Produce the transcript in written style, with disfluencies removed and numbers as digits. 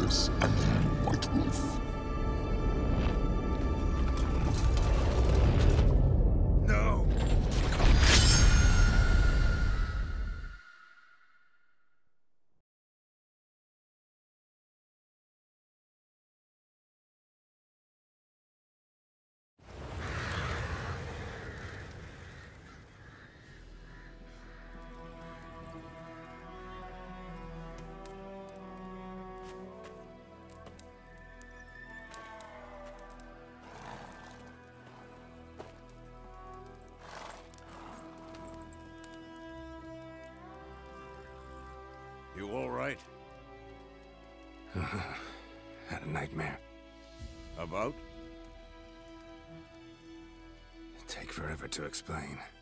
this empty white roof. No! You all right? Had a nightmare. About? Take forever to explain.